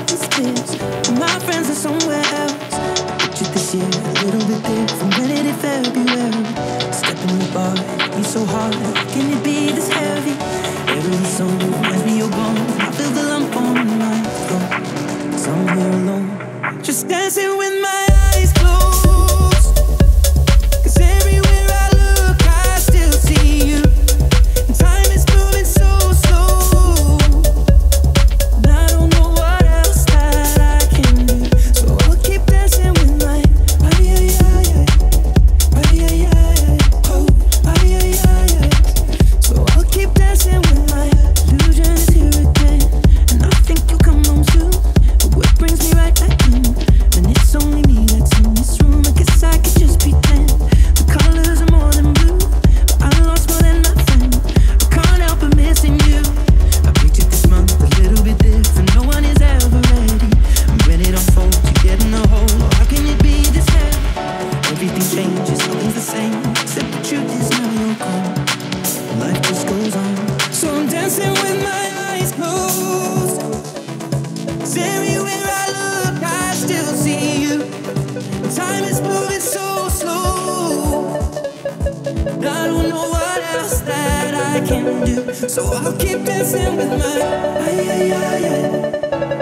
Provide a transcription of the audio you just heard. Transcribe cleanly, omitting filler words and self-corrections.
is this? My friends are somewhere else. Pictured this year, a little bit different. When it in February, step in the bar, be so hard. Can it be this heavy? Every song reminds me you're gone. I feel the lump on my throat. So I'm here alone, just dancing with my eyes closed. 'Cause everywhere I look, I still see you. And time is moving so slow. And I don't know what else that I can do. So I'll keep dancing with my oh, so I'll keep dancing with my illusion is here again. And I think you'll come home soon. But what brings me right back in? And it's only me that's in this room. I guess I could just pretend the colors are more than blue. But I lost more than nothing. I can't help but missing you. I pictured this month a little bit different. No one is ever ready. And when it unfolds, you get in a hole. Oh, how can it be this heavy? Everything changes, nothing's the same. Except the truth is now you're gone. Life just goes on. So I'm dancing with my eyes closed. 'Cause everywhere I look, I still see you. Time is moving so slow. And I don't know what else that I can do. So I'll keep dancing with my